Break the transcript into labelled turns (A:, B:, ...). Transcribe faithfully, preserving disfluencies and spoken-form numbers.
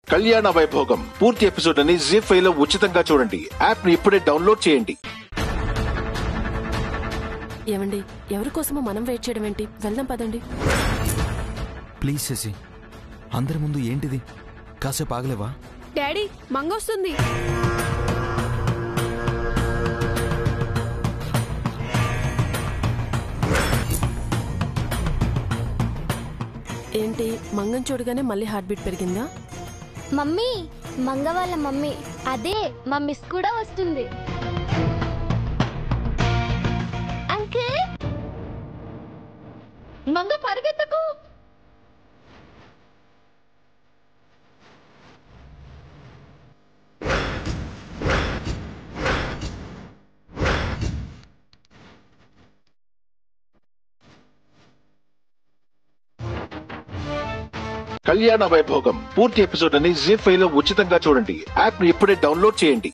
A: కళ్యాణ వైభోగం పూర్తి ఎపిసోడ్ అని జీ ఫైవ్ లో ఉచితంగా చూడండి. యాప్ ని ఇప్పుడే డౌన్లోడ్ చేయండి.
B: ఏమండి, ఎవరి కోసమో మనం వెయిట్ చేయడం ఏంటి? వెళ్దాం పదండి.
C: ప్లీజ్ శశి, అందరి ముందు ఏంటిది? కాసేపు ఆగలేవా?
D: డాడీ, మంగొస్తుంది.
B: ఏంటి, మంగం చూడగానే మళ్ళీ హార్ట్ బీట్ పెరిగిందా?
E: మమ్మీ, మంగ వాళ్ళ మమ్మీ. అదే మా మిస్ కూడా వస్తుంది. అంకుల్, మంగ పరిగెత్తకు.
A: కళ్యాణ వైభోగం పూర్తి ఎపిసోడ్ అని జీ ఫైవ్ లో ఉచితంగా చూడండి. యాప్ ని ఇప్పుడే డౌన్లోడ్ చేయండి.